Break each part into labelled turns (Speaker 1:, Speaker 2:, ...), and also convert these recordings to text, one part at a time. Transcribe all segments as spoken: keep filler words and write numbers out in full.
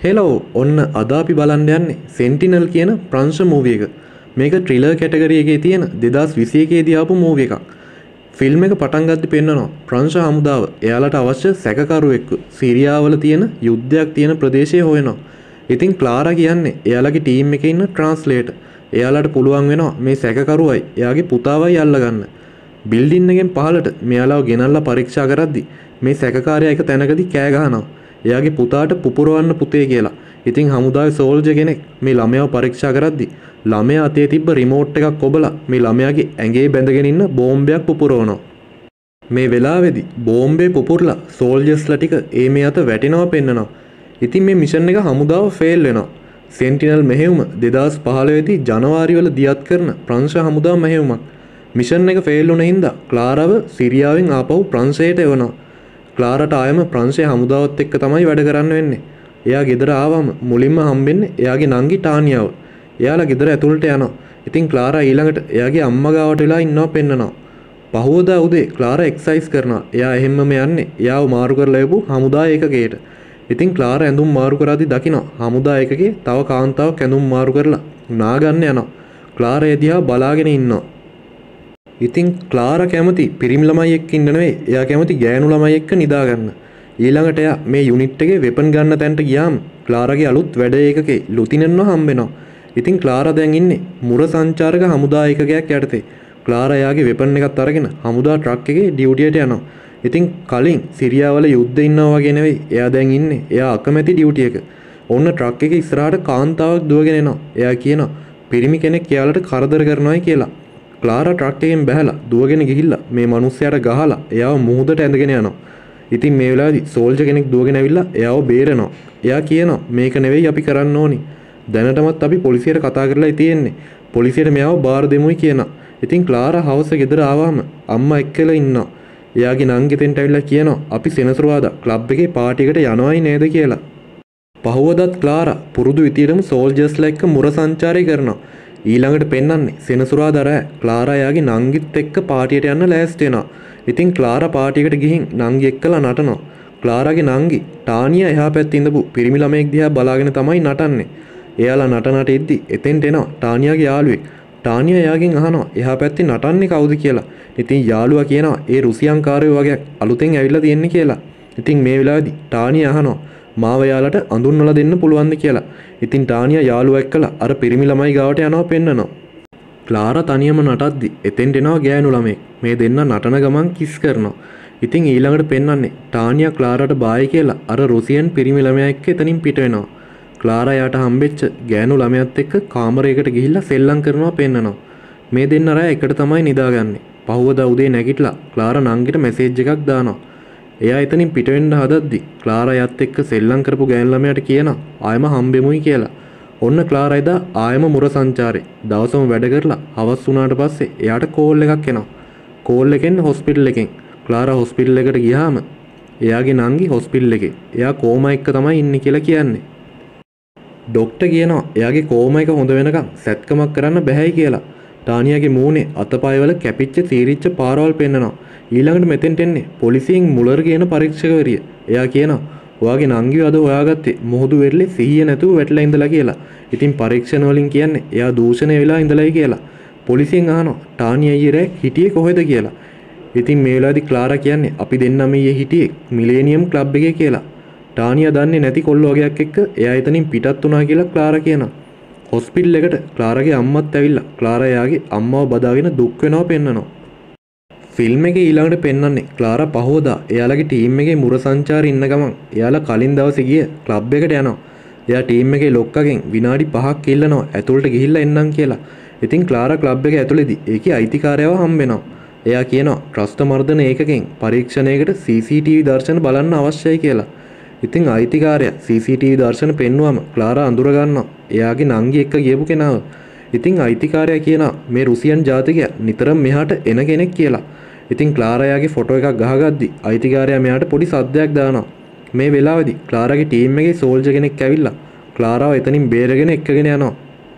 Speaker 1: Hello ඔන්න අද අපි බලන්න යන්නේ සෙන්ටිනල් කියන ප්‍රංශ මූවි එක. මේක ට්‍රිලර් කැටගරි එකේ තියෙන දෙදාස් විසි එකේ දී ආපු මූවි එකක්. ෆිල්ම් එක පටන් ගද්දි පෙන්නනවා ප්‍රංශ හමුදාව එයාලට අවශ්‍ය සැකකරුවෙක්ව සිරියාවල තියෙන යුද්ධයක් තියෙන ප්‍රදේශයේ හොයනවා. ඉතින් ක්ලාරා කියන්නේ එයාලගේ ටීම් එකේ ඉන්න ට්‍රාන්ස්ලේටර්. එයාලට පුළුවන් වෙනවා මේ සැකකරුවයි එයාගේ පුතාවයි අල්ලගන්න. බිල්ඩින් එකෙන් පහළට මෙයාලව ගෙනල්ලා පරීක්ෂා කරද්දි මේ සැකකාරයා එක තැනකදී කෑ ගහනවා. එයාගේ පුතාට පුපුරවන්න පුතේ කියලා. ඉතින් හමුදාවේ සෝල්ජර් කෙනෙක් මේ ළමයාව පරීක්ෂා කරද්දි ළමයා අතේ තිබ්බ රිමෝට් එකක් කොබලා මේ ළමයාගේ ඇඟේ බැඳගෙන ඉන්න බෝම්බයක් පුපුරවනවා. මේ වෙලාවේදී බෝම්බේ පුපුරලා සෝල්ජර්ස්ලා ටික ඒ මේ අත වැටෙනවා පෙන්නනවා. ඉතින් මේ මිෂන් එක හමුදාව ෆේල් වෙනවා. සෙන්ටිනල් මෙහෙයුම දෙදාස් පහළොව දී ජනවාරි වල දියත් කරන ප්‍රංශ හමුදා මෙහෙයුමක්. මිෂන් එක ෆේල් වුණ හින්දා ක්ලාරාව සිරියාවෙන් ආපහු ප්‍රංශයට එවනවා. ක්ලාරට ආයම ප්‍රංශයේ හමුදාවත් එක්ක තමයි වැඩ කරන්න වෙන්නේ. එයා ගෙදර ආවම මුලින්ම හම්බෙන්නේ එයාගේ නංගි ටානියාව. එයාලා ගෙදර ඇතුළට යනවා. ඉතින් ක්ලාරා ඊළඟට එයාගේ අම්මා ගාවට වෙලා ඉන්නවා පෙන්නනවා. පහුවදා උදේ ක්ලාරා එක්සයිස් කරනවා. එයා එහෙම්මම යන්නේ එයාව මාරු කරලා යපු හමුදා ඒකකයට. ඉතින් ක්ලාරා ඇඳුම් මාරු කරද්දි දකිනවා හමුදා ඒකකේ තව කාන්තාවක් ඇඳුම් මාරු කරලා නාගන්න යනවා. ක්ලාරා ඒ දිහා බලාගෙන ඉන්නවා. ඉතින් ක්ලාරා කැමති පිරිමි ළමයි එක්ක ඉන්න නෙවෙයි එයා කැමති ගෑනු ළමයි එක්ක නිදා ගන්න. ඊළඟට එයා මේ යුනිට් එකේ වෙපන් ගන්න තැනට ගියාම ක්ලාරාගේ අලුත් වැඩ ඒකකේ ලුතිනන්ව හම්බ වෙනවා. ඉතින් ක්ලාරා දැන් ඉන්නේ මුර සංචාරක හමුදා ඒකකයක් යටතේ. ක්ලාරා එයාගේ වෙපන් එකත් අරගෙන හමුදා ට්‍රක් එකේ ඩියුටියට යනවා. ඉතින් කලින් සිරියාවල යුද්ධ ඉන්නවා වගේ නෙවෙයි එයා දැන් ඉන්නේ එයා අකමැති ඩියුටි එක. ඔන්න ට්‍රක් එකේ ඉස්සරහට කාන්තාවක් දුවගෙන එනවා. එයා කියනවා පිරිමි කෙනෙක් එයාලට කරදර කරනවායි කියලා. ක්ලාරා ට්‍රක් එකෙන් බැහැලා දුවගෙන ගිහිල්ලා මේ මිනිස්සයාට ගහලා එයාව මුහුදට ඇඳගෙන යනවා. ඉතින් මේ වෙලාවේදී සෝල්ජර් කෙනෙක් දුවගෙන ඇවිල්ලා එයාව බේරනවා. එයා කියනවා මේක නෙවෙයි අපි කරන්න ඕනි. දැනටමත් අපි පොලිසියට කතා කරලායි තියෙන්නේ. පොලිසියට මෙයාව බාර දෙමුයි කියනවා. ඉතින් ක්ලාරා හවස ගෙදර ආවම අම්මා එක්කලා ඉන්නවා. එයාගේ නංගි තෙන්ට ඇවිල්ලා කියනවා අපි සෙනසුරාදා ක්ලබ් එකේ පාටි එකට යනවායි නේද කියලා. පහුවදත් ක්ලාරා පුරුදු විදියටම සෝල්ජර්ස්ලා එක්ක මුර සංචාරය කරනවා. ඊළඟට පෙන්වන්නේ සෙනසුරාදා රෑ ක්ලාරා යාගේ නංගිත් එක්ක පාටියට යන්න ලෑස්ති වෙනවා. ඉතින් ක්ලාරා පාටියකට ගිහින් නංගි එක්කලා නටනවා. ක්ලාරාගේ නංගි ටානියා එහා පැත්තේ ඉඳපු පිරිමි ළමයෙක් දිහා බලාගෙන තමයි නටන්නේ. එයාලා නට නට ඉද්දි එතෙන්ට එනවා ටානියාගේ යාළුවෙක්. ටානියා එයාගෙන් අහනවා එහා පැත්තේ නටන්නේ කවුද කියලා. ඉතින් යාළුවා කියනවා ඒ රුසියන්කාරයෝ වගේ අලුතෙන් ඇවිල්ලා තියෙන්නේ කියලා. ඉතින් මේ වෙලාවේදී ටානියා අහනවා මාව යාලට අඳුන්වලා දෙන්න පුළුවන්ද කියලා. ඉතින් ටානියා යාළුවා එක්කලා අර පිරිමි ළමයි ගාවට යනවා පෙන්නනවා. ක්ලාරා තනියම නටද්දි එතෙන්ට එනවා ගෑනු ළමෙක්. මේ දෙන්න නටන ගමන් කිස් කරනවා. ඉතින් ඊළඟට පෙන්වන්නේ ටානියා ක්ලාරාට බායි කියලා අර රුසියන් පිරිමි ළමයා එක්ක එතනින් පිට වෙනවා. ක්ලාරා යාට හම්බෙච්ච ගෑනු ළමයාත් එක්ක කාමරයකට ගිහිල්ලා සෙල්ලම් කරනවා පෙන්නනවා. මේ දෙන්න රෑ එකට තමයි නිදාගන්නේ. පහුවදා උදේ නැගිටලා ක්ලාරා නංගිට මැසේජ් එකක් දානවා. එයා එතනින් පිට වෙන්න හදද්දි ක්ලාරා යත් එක්ක සෙල්ලම් කරපු ගෑනු ළමයාට කියනවා ආයෙම හම්බෙමුයි කියලා. ඔන්න ක්ලාරා එදා ආයෙම මුර සංචාරේ. දවසම වැඩ කරලා හවස් වුණාට පස්සේ එයාට කෝල් එකක් එනවා. කෝල් එකෙන් හොස්පිටල් එකෙන්. ක්ලාරා හොස්පිටල් එකට ගියාම එයාගේ නංගි හොස්පිටල් එකේ. එයා කෝමා එක්ක තමයි ඉන්නේ කියලා කියන්නේ. ඩොක්ටර් කියනවා එයාගේ කෝමා එක හොඳ වෙනකම් සැත්කමක් කරන්න බැහැයි කියලා. ටානියාගේ මූණේ අතපය වල කැපිච්ච තීරිච්ච පාරවල් පෙන්නනවා. ඊළඟට මෙතෙන්ට එන්නේ පොලිසියෙන් මුලර් කියන පරීක්ෂකවරිය. එයා කියනවා ඔයාගේ නංගිව අද හොයාගත්තේ මොහොදු වෙරළේ සිහිය නැතුව වැටලා ඉඳලා කියලා. ඉතින් පරීක්ෂණ වලින් කියන්නේ එයා දූෂණය වෙලා ඉඳලායි කියලා. පොලිසියෙන් අහනවා ටානියා ඊයේ හිටියේ කොහෙද කියලා. ඉතින් මේ වෙලාවේදී ක්ලාරා කියන්නේ අපි දෙන්නම ඊයේ හිටියේ මිලේනියම් ක්ලබ් එකේ කියලා. ටානියා දන්නේ නැති කොල්ල වගේක් එක්ක එයා එතනින් පිටත් වුණා කියලා ක්ලාරා කියනවා. හොස්පිටල් එකට ක්ලාරාගේ අම්මත් ඇවිල්ලා ක්ලාරා යාගේ අම්මව බදාගෙන දුක් වෙනවා පෙන්නනවා. ෆිල්ම් එකේ ඊළඟට පෙන්වන්නේ ක්ලාරා පහවදා එයාලගේ ටීම් එකේ මුර සංචාරේ ඉන්න ගමන් එයාලා කලින් දවසේ ගිය ක්ලබ් එකට යනවා. එයා ටීම් එකේ ලොක්කගෙන් විනාඩි පහක් ඉල්ලනවා ඇතුළට ගිහිල්ලා එන්නම් කියලා. ඉතින් ක්ලාරා ක්ලබ් එක ඇතුළේදී ඒකේ අයිතිකාරයව හම්බ වෙනවා. එයා කියනවා ත්‍රස්ත මර්ධන ඒකකෙන් පරීක්ෂණයකට සී සී ටී වී දර්ශන බලන්න අවශ්‍යයි කියලා. ඉතින් අයිතිකාරයා සී සී ටී වී දර්ශන පෙන්නුවම ක්ලාරා අඳුර ගන්නවා එයාගේ නංගි එක්ක ගියපු කෙනාව. ඉතින් අයිතිකාරයා කියනවා මේ රුසියන් ජාතිකයා නිතරම මෙහාට එන කෙනෙක් කියලා. ඉතින් ක්ලාරා යාගේ ෆොටෝ එකක් ගහගද්දි අයිතිකාරයා මෙයාට පොඩි සද්දයක් දානවා. මේ වෙලාවේදී ක්ලාරාගේ ටීම් එකේ සෝල්ජර් කෙනෙක් ඇවිල්ලා ක්ලාරාව එතනින් බේරගෙන එක්කගෙන යනවා.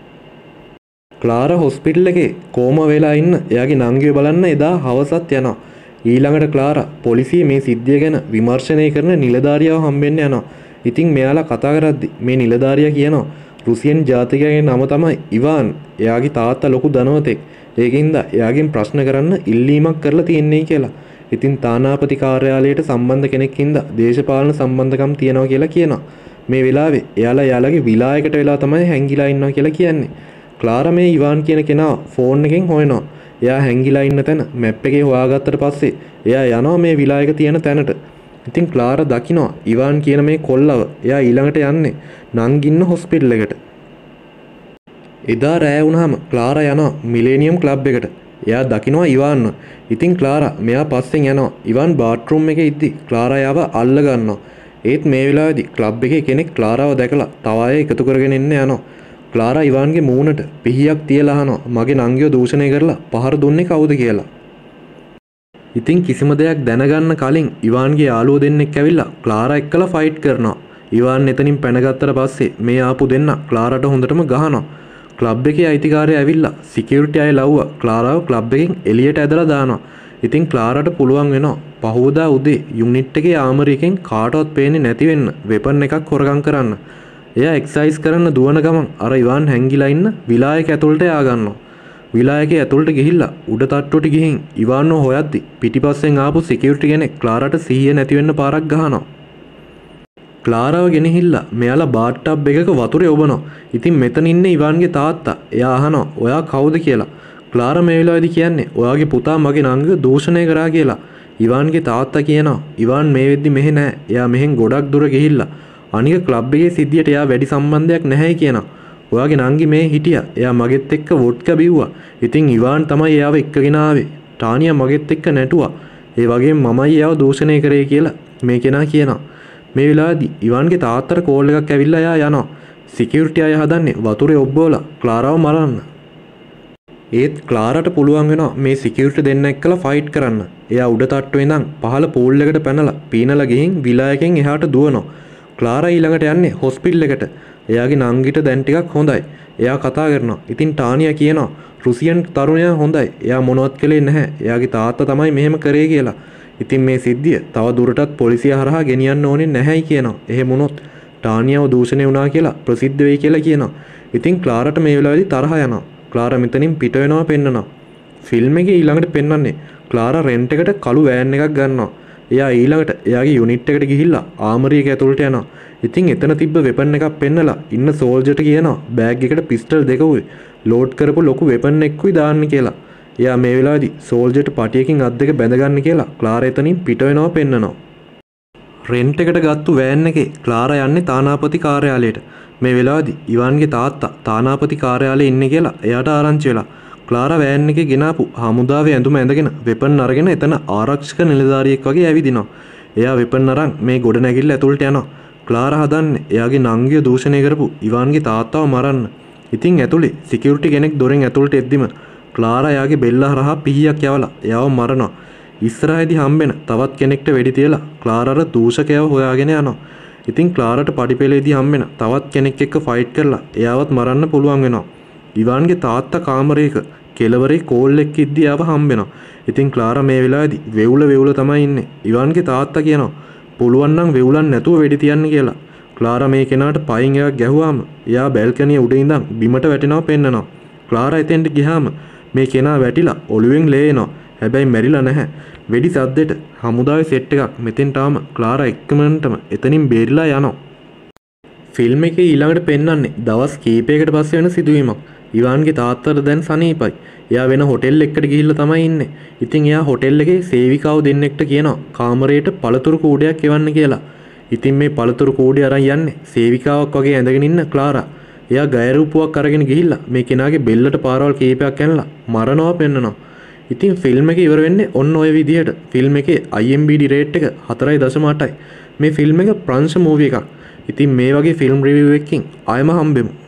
Speaker 1: ක්ලාරා හොස්පිටල් එකේ කෝමා වෙලා ඉන්න එයාගේ නංගිව බලන්න එදා හවසත් යනවා. ඊළඟට ක්ලාරා පොලිසිය මේ සිද්ධිය ගැන විමර්ශනය කරන නිලධාරියාව හම්බෙන්න යනවා. ඉතින් මෙයාලා කතා කරද්දි මේ නිලධාරියා කියනවා රුසියන් ජාතිකයාගේ නම තමයි ඉවාන්. එයාගේ තාත්තා ලොකු ධනවතෙක්. ඒකින්ද එයාගෙන් ප්‍රශ්න කරන්න ඉල්ලීමක් කරලා තියෙන්නේ කියලා. ඉතින් තානාපති කාර්යාලයට සම්බන්ධ කෙනෙක් හින්දා දේශපාලන සම්බන්ධකම් තියනවා කියලා කියනවා. මේ වෙලාවේ එයාලා එයාලගේ විලායකට වෙලා තමයි හැංගිලා ඉන්නවා කියලා කියන්නේ. ක්ලාරා මේ ඉවාන් කියන කෙනා ෆෝන් එකෙන් හොයනවා. එයා හැංගිලා ඉන්න තැන මැප් එකේ හොයාගත්තට පස්සේ එයා යනවා මේ විලායක තියෙන තැනට. ඉතින් ක්ලාරා දකිනවා ඉවාන් කියන මේ කොල්ලව. එයා ඊළඟට යන්නේ නංගින්න හොස්පිටල් එකට. එදා රෑ වුණාම ක්ලාරා යනවා මිලේනියම් ක්ලබ් එකට. එයා දකිනවා ඉවාන්ව. ඉතින් ක්ලාරා මෙයා පස්සෙන් යනවා. ඉවාන් බාත්රූම් එකේ ඉද්දි ක්ලාරා යාව අල්ල ගන්නවා. ඒත් මේ වෙලාවේදී ක්ලබ් එකේ කෙනෙක් ක්ලාරාව දැකලා තව අය එකතු කරගෙන එන්න යනවා. ක්ලාරා ඉවාන්ගේ මූණට පිහියක් තියලා අහනවා මගේ නංගිව දූෂණය කරලා පහර දුන්නේ කවුද කියලා. ඉතින් කිසිම දෙයක් දැනගන්න කලින් ඉවාන්ගේ යාළුවෝ දෙන්නෙක් ඇවිල්ලා ක්ලාරා එක්කලා ෆයිට් කරනවා. ඉවාන් එතනින් පැනගත්තට පස්සේ මේ ආපු දෙන්න ක්ලාරාට හොඳටම ගහනවා. ක්ලබ් එකේ අයිතිකාරයා ඇවිල්ලා සිකියුරිටි අය ලව්වා ක්ලාරාව ක්ලබ් එකෙන් එළියට ඇදලා දානවා. ඉතින් ක්ලාරාට පුළුවන් වෙනවා පහවදා උදේ යුනිට් එකේ ආමරයකින් කාටවත් පේන්නේ නැති වෙන්න වෙපන් එකක් හොරගම් කරන්න. එයා එක්සයිස් කරන්න දුවන ගමන් අර ඉවාන් හැංගිලා ඉන්න විලායක ඇතුළට යා ගන්නවා. විලායකේ ඇතුළට ගිහිල්ලා උඩ තට්ටුවට ගිහින් ඉවාන්ව හොයද්දි පිටිපස්සෙන් ආපු සිකියුරිටි කෙනෙක් ක්ලාරාට සිහිය නැති වෙන්න පාරක් ගහනවා. ක්ලාරාව ගෙනහිල්ලා මෙයාලා බාත්ටබ් එකක වතුරේ ඔබනවා. ඉතින් මෙතන ඉන්නේ ඉවාන්ගේ තාත්තා. එයා අහනවා ඔයා කවුද කියලා. ක්ලාරා මේ වෙලාවේදී කියන්නේ ඔයාගේ පුතා මගේ නංගිව දූෂණය කරා කියලා. ඉවාන්ගේ තාත්තා කියනවා ඉවාන් මේ වෙද්දි මෙහෙ නැහැ. එයා මෙහෙන් ගොඩක් දුර ගිහිල්ලා අනික ක්ලබ් එකේ සිද්ධියට එයා වැඩි සම්බන්ධයක් නැහැයි කියනවා. ඔයාගේ නංගි මේ හිටියා. එයා මගෙත් එක්ක වොඩ්කා බිව්වා. ඉතින් ඉවාන් තමයි එයාව එක්කගෙන ආවේ. ටානියා මගෙත් එක්ක නැටුවා. ඒ වගේම මමයි එයාව දූෂණය කරේ කියලා මේ කෙනා කියනවා. මේ වෙලාවේදී ඉවාන්ගේ තාත්තට කෝල් එකක් ඇවිල්ලා එයා යනවා. සිකියුරිටි අය හදන්නේ වතුරේ ඔබ්බවලා ක්ලාරාව මරන්න. ඒත් ක්ලාරාට පුළුවන් වෙනවා මේ සිකියුරිටි දෙන්න එක්කලා ෆයිට් කරන්න. එයා උඩ තට්ටුවේ ඉඳන් පහළ පූල් එකට පැනලා පීනලා ගිහින් විලායකෙන් එහාට දුවනවා. ක්ලාරා ඊළඟට යන්නේ හොස්පිටල් එකට. එයාගේ නංගිට දැන් ටිකක් හොඳයි. එයා කතා කරනවා. ඉතින් ටානියා කියනවා රුසියන් තරුණයා හොඳයි. එයා මොනවත් කළේ නැහැ. එයාගේ තාත්තා තමයි මෙහෙම කරේ කියලා. ඉතින් මේ සිද්ධිය තව දුරටත් පොලිසිය හරහා ගෙනියන්න ඕනේ නැහැයි කියනවා. එහෙම වුණොත් ටානියාව දූෂණය වුණා කියලා ප්‍රසිද්ධ වෙයි කියලා කියනවා. ඉතින් ක්ලාරාට මේ වෙලාවේදී තරහ යනවා. ක්ලාරා මෙතනින් පිට වෙනවා පෙන්නනවා. ෆිල්ම් එකේ ඊළඟට පෙන්වන්නේ ක්ලාරා රෙන්ට් එකට කළු වෑන් එකක් ගන්නවා. එයා ඊළඟට එයාගේ යුනිට් එකට ගිහිල්ලා ආමරියක ඇතුළට යනවා. ඉතින් එතන තිබ්බ වෙපන් එකක් පෙන්නලා ඉන්න සෝල්ජර්ට කියනවා බෑග් එකට පිස්ටල් දෙකකුයි ලෝඩ් කරපු ලොකු වෙපන් එකකුයි දාන්න කියලා. එයා මේ වෙලාවේදී සෝල්ජර්ට පටියකින් අත් දෙක බැඳගන්න කියලා ක්ලාරා එතනින් පිට වෙනවා පෙන්නනවා. රෙන්ට් එකට ගත්තු වෑන් එකේ ක්ලාරා යන්නේ තානාපති කාර්යාලයට. මේ වෙලාවේදී ඉවාන්ගේ තාත්තා තානාපති කාර්යාලයේ ඉන්නේ කියලා එයාට ආරංචි වෙලා ක්ලාරා වෑන් එකේ ගෙනාපු හමුදාවේ ඇඳුම ඇඳගෙන වෙපන් අරගෙන එතන ආරක්ෂක නිලධාරියෙක් වගේ ඇවිදිනවා. එයා වෙපන් අරන් මේ ගොඩනැගිල්ල ඇතුළට යනවා. ක්ලාරා හදන්නේ එයාගේ නංගිව දූෂණය කරපු ඉවාන්ගේ තාත්තව මරන්න. ඉතින් ඇතුලේ සිකියුරිටි කෙනෙක් දොරෙන් ඇතුළට එද්දිම ක්ලාරා එයාගේ බෙල්ල හරහා පිහියක් යවලා එයාව මරනවා. ඉස්සරහදී හම්බෙන තවත් කෙනෙක්ට වෙඩි තියලා ක්ලාරාර දූෂකයව හොයාගෙන යනවා. ඉතින් ක්ලාරාට පඩිපෙළේදී හම්බෙන තවත් කෙනෙක් එක්ක ෆයිට් කරලා එයාවත් මරන්න පුළුවන් වෙනවා. ඉවාන්ගේ තාත්තා කාමරයක කෙළවරේ කෝල් එක්ක ඉද්දී ආව හම්බෙනවා. ඉතින් ක්ලාරා මේ වෙලාවේදී වෙවුල වෙවුල තමයි ඉන්නේ. ඉවාන්ගේ තාත්තා කියනවා පුළුවන් නම් වෙවුලන් නැතුව වෙඩි තියන්න කියලා. ක්ලාරා මේ කෙනාට පයින් එකක් ගැහුවාම එයා බැල්කනිය උඩ ඉඳන් බිමට වැටෙනවා පෙන්නනවා. ක්ලාරා එතෙන්ට ගියාම මේ කෙනා වැටිලා ඔළුවෙන් ලේ එනවා. හැබැයි මැරිලා නැහැ. වෙඩි සද්දෙට හමුදාවේ සෙට් එකක් මෙතෙන්ට ආම ක්ලාරා එක්කමන්ටම එතනින් බේරිලා යනවා. ෆිල්ම් එකේ ඊළඟට පෙන්වන්නේ දවස් කීපයකට පස්සේ වෙන සිදුවීමක්. ඉවාන්ගේ තාත්තට දැන් සනීපයි. එයා වෙන හොටෙල් එකකට ගිහිල්ලා තමයි ඉන්නේ. ඉතින් එයා හොටෙල් එකේ සේවිකාව දෙන්නෙක්ට කියනවා කාමරයට පළතුරු කූඩයක් එවන්න කියලා. ඉතින් මේ පළතුරු කූඩේ අරන් යන්නේ සේවිකාවක් වගේ ඇඳගෙන ඉන්න ක්ලාරා. එයා ගයරූපුවක් අරගෙන ගිහිල්ලා මේ කෙනාගේ බෙල්ලට පාරවල් කීපයක් ඇනලා මරනවා පෙන්නනවා. ඉතින් ෆිල්ම් එක ඉවර වෙන්නේ ඔන්න ඔය විදිහට. ෆිල්ම් එකේ I M D B rate එක හතරයි දශම අටයි. මේ ෆිල්ම් එක ප්‍රංශ මූවි එකක්. ඉතින් මේ වගේ ෆිල්ම් රිවිව් එකකින් ආයෙම හම්බෙමු.